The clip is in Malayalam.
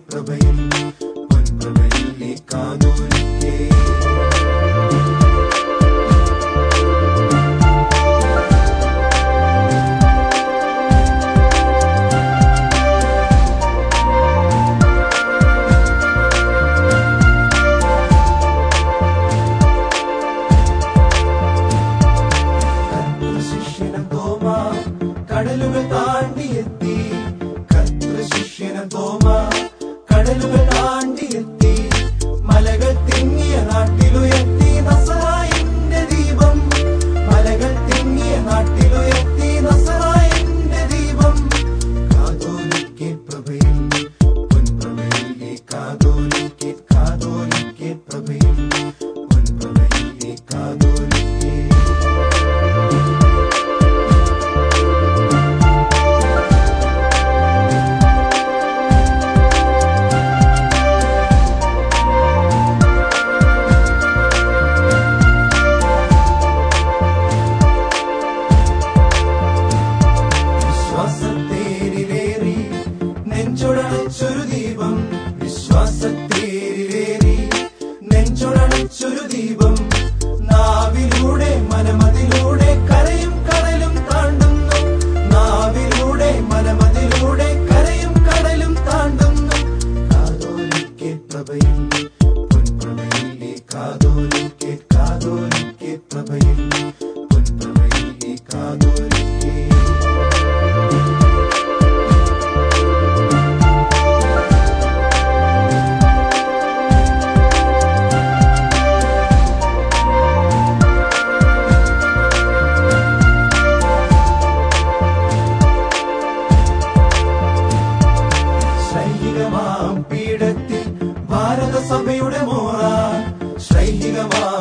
പ്രഭയിൽ പൊൻപ്രഭയിൽ നീ കാതോലിക്കേ. കടലുകൾ താണ്ടിയെത്തി കർത്തൃശിഷ്യന തോമ കടലുകൾ താണ്ടിയെത്തി മലകൾ തിങ്ങിയ നാട്ടിലുയർത്തി നസറായന്റെ ദീപം മലകൾ തിങ്ങിയ നാട്ടിലുയർത്തി നസറായന്റെ ദീപം കാതോലിക്കേ പ്രഭയിൽ പൊൻപ്രഭയിൽ നീ കാതോലിക്കേ കാതോലിക്കേ പ്രഭയിൽ പൊൻപ്രഭയിൽ നീ കാതോലിക്കേ. നെഞ്ചൊടണച്ചൊരു ദീപം വിശ്വാസത്തേരിലേറി നെഞ്ചൊടണച്ചൊരു ദീപം നാവിലൂടെ മനമതിലൂടെ കരയും കടലും താണ്ടുന്നു നാവിലൂടെ മനമതിലൂടെ കരയും കടലും താണ്ടുന്നു കാതോലിക്കേ പ്രഭയിൽ പൊൻപ്രഭയിൽ നീ കാതോലിക്കേ കാതോലിക്കേ പ്രഭയിൽ പൊൻപ്രഭയിൽ നീ കാതോലിക്കേ. പീഠത്തിൽ ഭാരതസഭയുടെ മോറ ശ്രൈഹികമാ